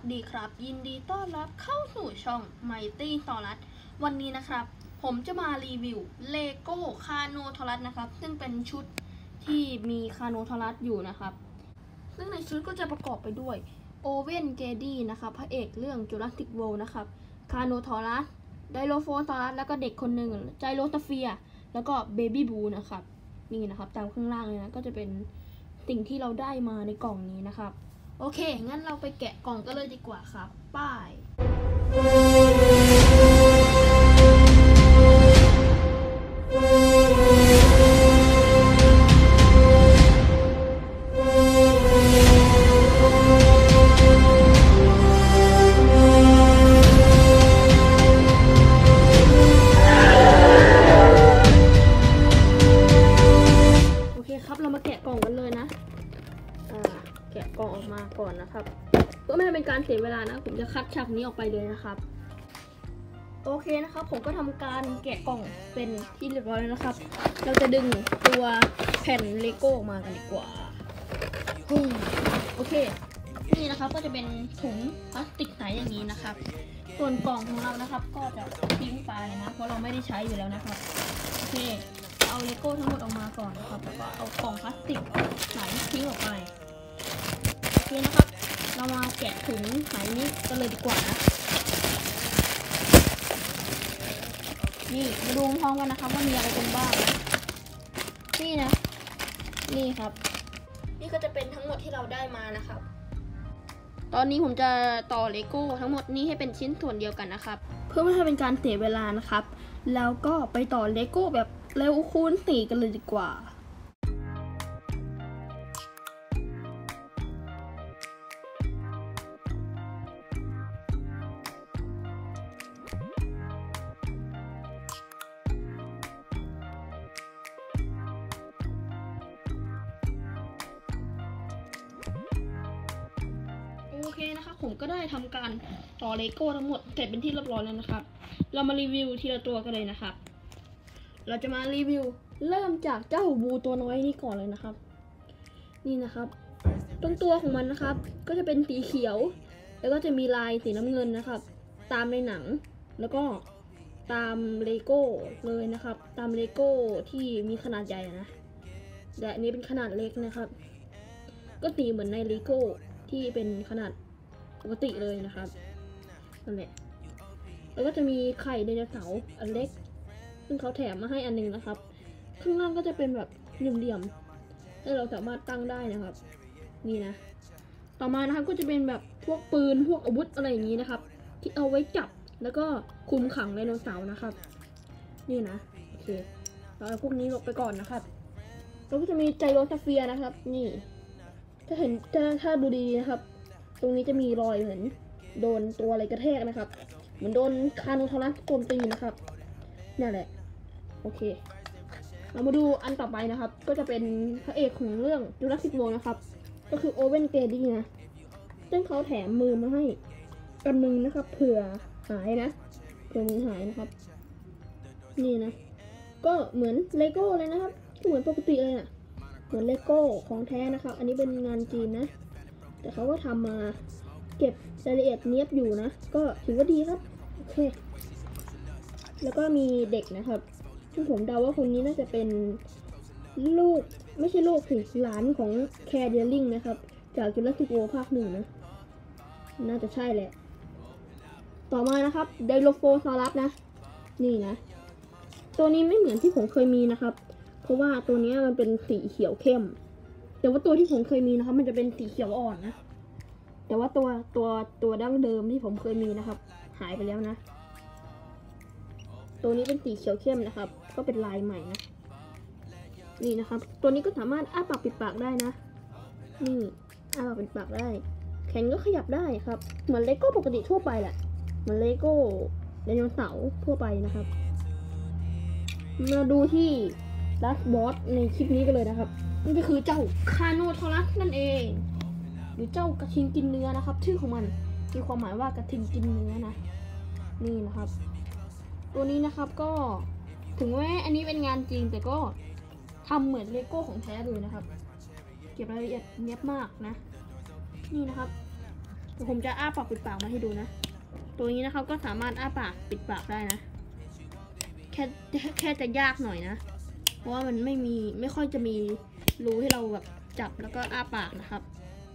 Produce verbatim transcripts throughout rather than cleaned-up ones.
ดีครับยินดีต้อนรับเข้าสู่ช่อง Mighty Taurus วันนี้นะครับผมจะมารีวิวเลโก้คาโนทอรัสนะครับซึ่งเป็นชุดที่มีคาโนทอรัสอยู่นะครับซึ่งในชุดก็จะประกอบไปด้วยโอเวนเกดี้นะครับพระเอกเรื่องจูราสสิกเวิลด์นะครับคาโนทอรัสไดโลโฟทอรัสแล้วก็เด็กคนหนึ่งไจโรสเฟียแล้วก็เบบี้บูนะครับนี่นะครับตามข้างล่างเลยนะก็จะเป็นสิ่งที่เราได้มาในกล่องนี้นะครับโอเคงั้นเราไปแกะกล่องกันเลยดีกว่าครับป้ายโอเคครับเรามาแกะกล่องกันเลยนะแกะกล่องออกมาก่อนนะครับเพื่อไม่ให้เป็นการเสียเวลานะผมจะคัดฉากนี้ออกไปเลยนะครับโอเคนะครับผมก็ทำการแกะกล่องเป็นที่เรียบร้อยแล้วนะครับเราจะดึงตัวแผ่นเลโก้ออกมากันดีกว่าโอเคนี่นะครับก็จะเป็นถุงพลาสติกใสอย่างนี้นะครับส่วนกล่องของเรานะครับก็จะทิ้งไปนะเพราะเราไม่ได้ใช้อยู่แล้วนะครับโอเคเอาเลโก้ทั้งหมดออกมาก่อนนะครับแล้วก็เอากล่องพลาสติกใสทิ้งออกไปโอเคนะครับเรามาแกะถุงใสนี้กันเลยดีกว่านะนี่มาดูพร้อมกันนะครับว่ามีอะไรกันบ้างนี่นะนี่ครับนี่ก็จะเป็นทั้งหมดที่เราได้มานะครับตอนนี้ผมจะต่อเลโก้ทั้งหมดนี้ให้เป็นชิ้นส่วนเดียวกันนะครับเพื่อไม่ให้เป็นการเสียเวลานะครับแล้วก็ไปต่อเลโก้แบบเร็วคูณสี่กันเลยดีกว่าโอเคนะครับผมก็ได้ทำการต่อเลโก้ทั้งหมดเสร็จเป็นที่เรียบร้อยแล้วนะครับเรามารีวิวทีละตัวกันเลยนะครับเราจะมารีวิวเริ่มจากเจ้าบูตัวน้อยนี้ก่อนเลยนะครับนี่นะครับตรงตัวของมันนะครับก็จะเป็นสีเขียวแล้วก็จะมีลายสีน้ำเงินนะครับตามในหนังแล้วก็ตามเลโก้เลยนะครับตามเลโก้ที่มีขนาดใหญ่นะแต่อันนี้เป็นขนาดเล็กนะครับก็สีเหมือนในเลโก้ที่เป็นขนาดปกติเลยนะครับนั่นแหละแล้วก็จะมีไข่ไดโนเสาร์อันเล็กซึ่งเขาแถมมาให้อันนึงนะครับข้างล่างก็จะเป็นแบบเหลี่ยมๆให้เราสามารถตั้งได้นะครับนี่นะต่อมานะครับก็จะเป็นแบบพวกปืนพวกอาวุธอะไรอย่างนี้นะครับที่เอาไว้จับแล้วก็คุมขังไดโนเสาร์นะครับนี่นะโอเคเราเอาพวกนี้ลงไปก่อนนะครับแล้วก็จะมีไจโรสเฟียร์นะครับนี่ถ้าเห็นถ้าถ้าดูดีนะครับตรงนี้จะมีรอยเหมือนโดนตัวอะไรกระแทกนะครับเหมือนโดนคาโนทอรัสโจมตีนะครับนี่แหละโอเคเรามาดูอันต่อไปนะครับก็จะเป็นพระเอกของเรื่องจูราสสิกเวิลด์นะครับก็คือโอเวนเกดี้นะซึ่งเขาแถมมือมาให้อันนึงนะครับเผื่อหายนะเผื่อมือหายนะครับนี่นะก็เหมือนเลโก้เลยนะครับเหมือนปกติเลยนะเหมือนเลโก้ของแท้นะครับอันนี้เป็นงานจีนนะแต่เขาก็ทำมาเก็บรายละเอียดเนียบอยู่นะก็ถือว่าดีครับโอเคแล้วก็มีเด็กนะครับซึ่งผมเดาว่าคนนี้น่าจะเป็นลูกไม่ใช่ลูกสิหลานของแคร์เดียริงนะครับจากจูราสสิกเวิลด์ภาคหนึ่งนะน่าจะใช่แหละต่อมานะครับไดโลโฟซอรัสนะนี่นะตัวนี้ไม่เหมือนที่ผมเคยมีนะครับเพราะว่าตัวนี้มันเป็นสีเขียวเข้มแต่ว่าตัวที่ผมเคยมีนะครับมันจะเป็นสีเขียวอ่อนนะแต่ว่าตัวตัวตัวดั้งเดิมที่ผมเคยมีนะครับหายไปแล้วนะตัวนี้เป็นสีเขียวเข้มนะครับก็เป็นลายใหม่นะนี่นะครับตัวนี้ก็สามารถอ้าปากปิดปากได้นะนี่อ้าปากปิดปากได้แขนก็ขยับได้ครับเหมือนเลโก้ปกติทั่วไปแหละเหมือนเลโก้ไดโนเสาร์ทั่วไปนะครับมาดูที่ลัสบอสในคลิปนี้กันเลยนะครับนี่ก็คือเจ้าคาโนทอรัสนั่นเองหรือเจ้ากระทิงกินเนื้อนะครับชื่อของมันมีความหมายว่ากระทิงกินเนื้อนะนี่นะครับตัวนี้นะครับก็ถึงแม้อันนี้เป็นงานจริงแต่ก็ทำเหมือนเลโก้ของแท้เลยนะครับเก็บรายละเอียดเนียบมากนะนี่นะครับเดี๋ยวผมจะอ้าปากปิดปากมาให้ดูนะตัวนี้นะครับก็สามารถอ้าปากปิดปากได้นะแค่แค่จะยากหน่อยนะเพราะว่ามันไม่มีไม่ค่อยจะมีรูให้เราแบบจับแล้วก็อ้าปากนะครับ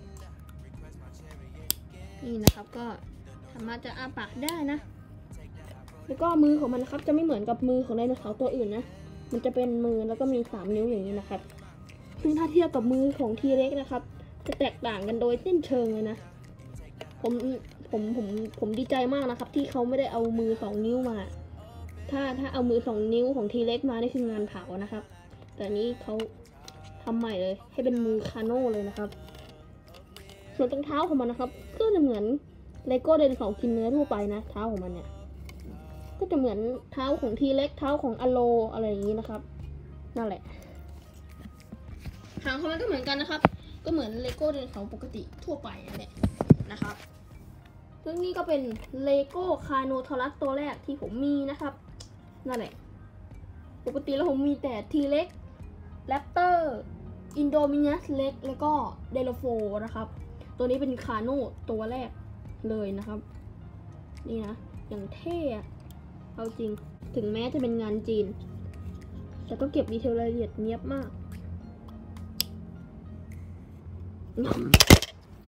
นี่นะครับก็สามารถจะอ้าปากได้นะแล้วก็มือของมันนะครับจะไม่เหมือนกับมือของไดโนเสาร์ตัวอื่นนะมันจะเป็นมือแล้วก็มีสามนิ้วอย่างนี้นะครับซึ่งถ้าเทียบกับมือของทีเร็กนะครับจะแตกต่างกันโดยสิ้นเชิงเลยนะผมผมผมผมดีใจมากนะครับที่เขาไม่ได้เอามือสองนิ้วมาถ้าถ้าเอามือสองนิ้วของทีเร็กมานี่คืองานเผานะครับแต่นี้เขาทำใหม่เลยให้เป็นมือคาโน่เลยนะครับส่วนตรงเท้าของมันนะครับก็จะเหมือนเลโก้ไดโนเสาร์กินเนื้อทั่วไปนะเท้าของมันเนี่ยก็จะเหมือนเท้าของทีเร็กเท้าของอโลอะไรอย่างนี้นะครับนั่นแหละหางของมันก็เหมือนกันนะครับก็เหมือนเลโก้ไดโนเสาร์ปกติทั่วไปนั่นแหละนะครับซึ่งนี่ก็เป็นเลโก้คาโนทอรัสตัวแรกที่ผมมีนะครับนั่นแหละปกติแล้วผมมีแต่ทีเร็กแรปเตอร์อินโดมินัสเล็กแล้วก็เดโลโฟนะครับตัวนี้เป็นคาโนตัวแรกเลยนะครับนี่นะอย่างเท่เอาจริงถึงแม้จะเป็นงานจีนแต่ก็เก็บดีเทลรายละเอียดเนียบมาก